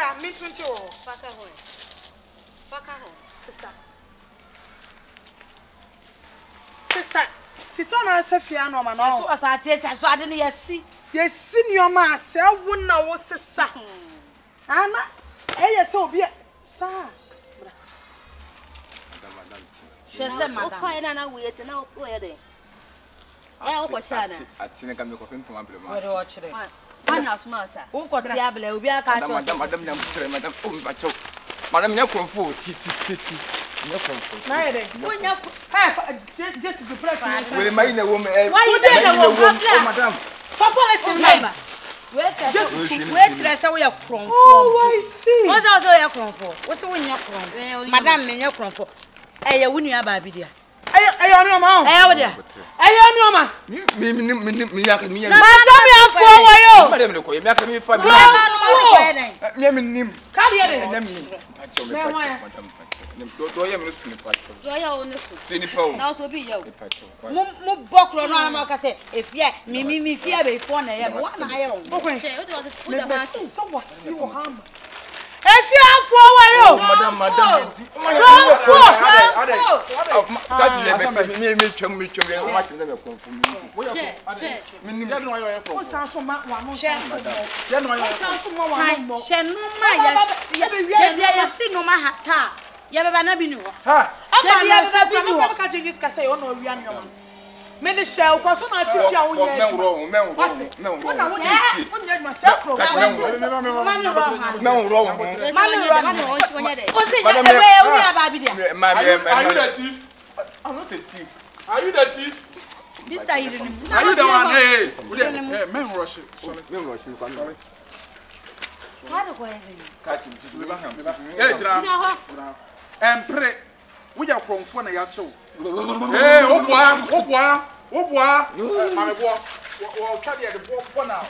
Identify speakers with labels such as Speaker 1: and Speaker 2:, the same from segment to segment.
Speaker 1: Sister, me too.
Speaker 2: Faka ho.
Speaker 1: Sister. Sister, this one answer fia no man.
Speaker 2: So as I tell you, so I didn't see.
Speaker 1: Yes, senior ma say wonna wo sister. Ana, yes obi sa.
Speaker 2: She said, "My fine and we are now where they." I go shana.
Speaker 3: I think I'm going to come
Speaker 2: Where do watch it? One house master. Who got diable? We are catching.
Speaker 3: Madam, you're from titi.
Speaker 1: Just to press.
Speaker 3: Will mind a woman?
Speaker 2: Why you there,
Speaker 3: madam?
Speaker 2: Papa, let's remember. Wait, let's say we are from.
Speaker 1: Oh, I see.
Speaker 2: What's also your crown for? What's the win your crown? Madam, me your crown for. Hey, win your baby dear.
Speaker 1: Hey, on your mouth.
Speaker 2: Hey, over there.
Speaker 1: Hey, on your mouth.
Speaker 3: Me.
Speaker 1: If you have forward,
Speaker 3: madam.
Speaker 1: me the shell cause so na tifia wo ye
Speaker 3: I'm not a thief. Are you the thief?
Speaker 2: This time you didn't.
Speaker 3: Are you the one? Hey, men rush it. Sorry.
Speaker 2: How do I
Speaker 3: catch him? And pray. We are from phone. Hey, Obwa. My boy. We'll try the boy for now.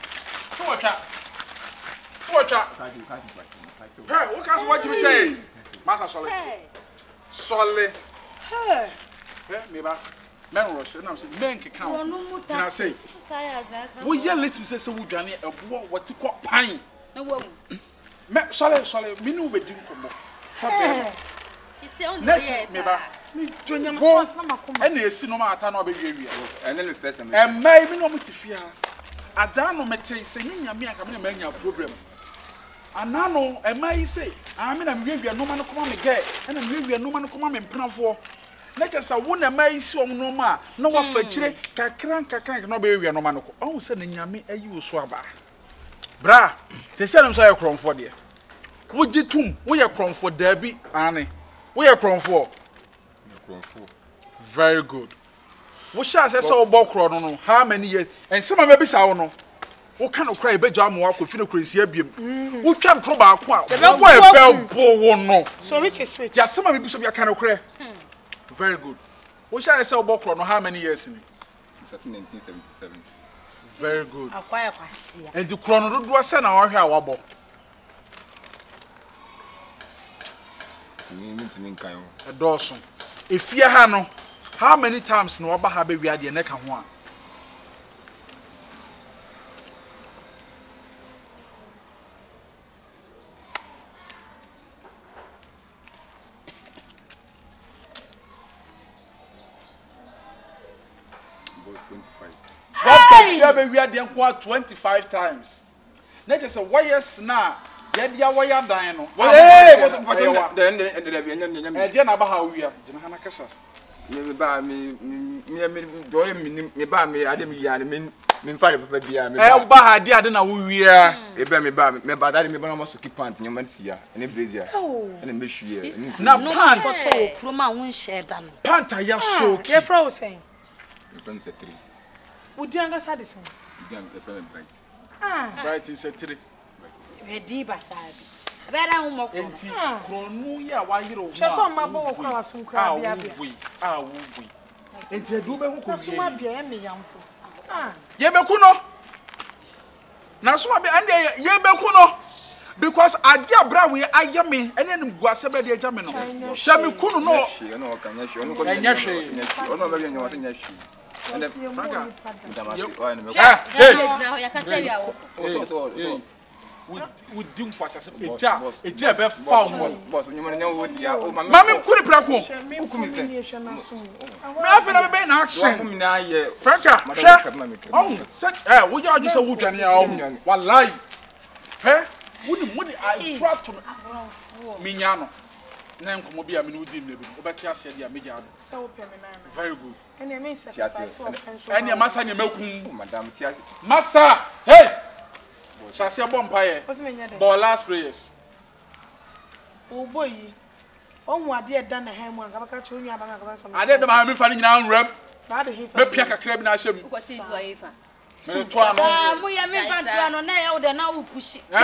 Speaker 3: Hey, what can what you say? Master Solly. Hey, maybe. Men rush, and I'm saying, men can count. Can I say? We yell, listen, say, so we done a boy what to call pine.
Speaker 2: No woman.
Speaker 3: Solly, me know we do for more. Something. Next, maybe. And they see no matter no be area. And then the first time. And maybe no mutifia. Adano mete say me come na problem. Anano e mai say, I mean I'm we no man come me get, and I'm we no man come me mpranfo. Na kesa wo na mai si om no ma, na wa fa kire kakran no be we no man ko. Oh say na nyame ayi so aba. Bra, se se dem so ye kronfo de. Wo gitum, wo ye kronfo da bi ane. Wo ye kronfo. Very good. What shall I say so about no? How many years? And some of maybe so no. What kind of cry be jam work with feel crazy abim. Who can trouble aqua? The bell won't know.
Speaker 1: So which is which?
Speaker 3: Just some of maybe some kind of cry. Very good. What shall I say about no? How many years in it?
Speaker 4: 1977.
Speaker 3: Very good.
Speaker 2: Acquire Passia.
Speaker 3: And the chrono do a son or here wabble. A Dawson. If you have how many times no aba have we had the neck and one? About 25. We had the 25 times. Not just a wires now. Yet ya wire dino. Hey, what the end about how we are. Janakasa.
Speaker 4: Me ba me do me ba me ade me ya me mfa papa bia me
Speaker 3: ba ba ha dia de na wo wia
Speaker 4: e ba me ba da me ba na mo so keep pant nyoma sia ene brazier ene me hwie
Speaker 3: na pant
Speaker 2: so kroma won share da no
Speaker 3: pant ya so
Speaker 1: ye fra wo sen
Speaker 4: me friend say 3
Speaker 1: wo di anga sa de sen
Speaker 4: dem e friend bright
Speaker 3: bright is a 3
Speaker 2: ready basabi abera hu mo
Speaker 3: enti kronu ya wa yiro
Speaker 1: ho so ma bo wo kwa so nkra bia bia
Speaker 3: wo enti edu be hu ko
Speaker 1: so ma bia e me yampo
Speaker 3: ye be ku no na so ma be ande ye be ku no because aje abra we aye me ene nim guase be de aja me no sha me ku no
Speaker 4: no kan nya hwe ono ko nya hwe ono be nya wase nya hwe and Franka ndamasi o ene me
Speaker 2: ya ka se bia wo
Speaker 3: would do for us a jab found
Speaker 4: boss you want to know what dia o
Speaker 3: mama kuri prako na fe na be na action Franka oh said wo ya ju say wo dwane ya wallahi woni I try to me nya no na nkomo bia me no di me bi obeti ase dia me ja
Speaker 1: say wo pe me na
Speaker 3: very good
Speaker 1: ene me sacrifice wo penso
Speaker 3: ene masa ne makum madam tia masa hey Shasia Bompaye. But last prayers.
Speaker 1: Oh boy. On what dear done a ham one. I catch you. I
Speaker 3: did the mammy fanning down rep.
Speaker 1: Not a hip.
Speaker 3: Maybe I can I should.
Speaker 2: What's it for?
Speaker 3: Twan.
Speaker 2: We are moving to an nail, then I will push it.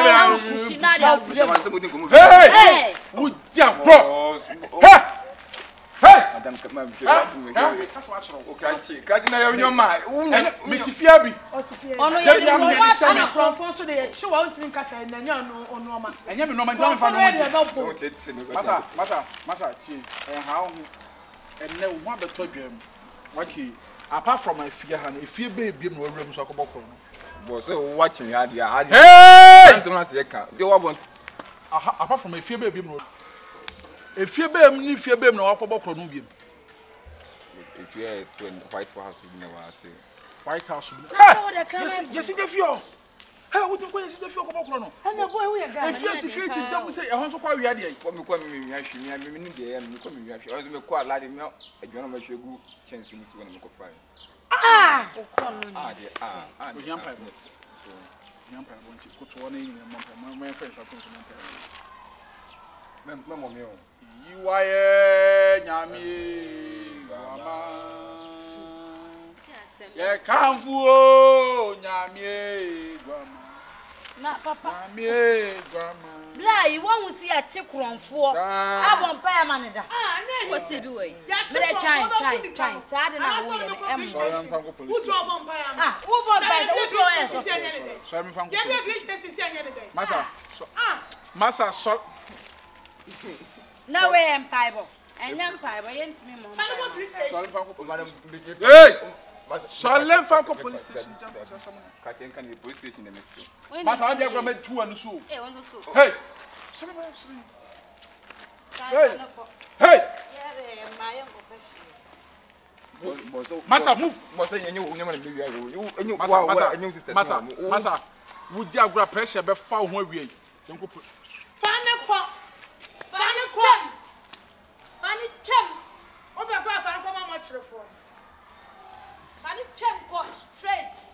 Speaker 3: Hey! Would jump, bro. Hey!
Speaker 4: Madam, come on. Catching your mind.
Speaker 3: Mitifiabi.
Speaker 1: Oh, no, from so they show out in Casa and no normal.
Speaker 3: And you know my Massa, and how and no one but told you. Waki, apart from my fear, and if you baby no room so come
Speaker 4: was so watching had ya.
Speaker 3: Hey!
Speaker 4: You want
Speaker 3: apart from my fear baby. If you bear me, if you bear no alcohol,
Speaker 4: if you're to White House, you never say
Speaker 3: White House. Yes, if you hey, what you going to the fuel?
Speaker 1: And the boy, we are going
Speaker 3: if you're security, don't say, I want to call you.
Speaker 4: What me call me, actually, I mean, you come in, I was a quite lad, a gentleman should go chance to when you go fire.
Speaker 1: Ah,
Speaker 3: young people. Young people want to put one in my friends are going to you are Yami, Mama. Yeah, come for Yami, Grandma.
Speaker 2: Not Papa.
Speaker 3: Yami, Grandma.
Speaker 2: Blah, you won't see a chick run for. I won't pay a manager. What's he doing? Trying. Sad and I will.
Speaker 1: Who drove on by
Speaker 2: who bought by
Speaker 3: the Massa, so.
Speaker 2: No way, Empire. And Empire, I ain't me,
Speaker 3: Hey! Solemn Franco police station.
Speaker 4: Can you police station in the
Speaker 3: Massa, I never met 2 and so.
Speaker 4: Hey!
Speaker 3: Hey! Massa, move! Massa, would you grab pressure before we don't go.
Speaker 1: Fanny Chem. Over a graph, I come on much reform.
Speaker 2: Fanny Chem, straight.